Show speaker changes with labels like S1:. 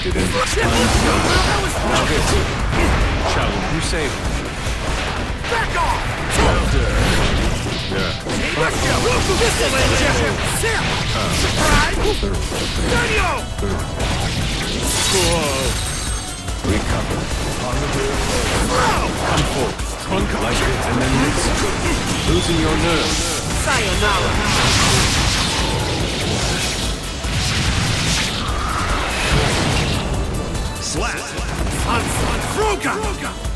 S1: didn't Now this. Shaolin Crusade.
S2: Back off!
S1: Yeah.
S2: Surprise! Daniel!
S1: Recover. Come forth. Trunk like this and then this. Losing your nerve.
S2: Sayonara! Slap! Onslaught! Froga!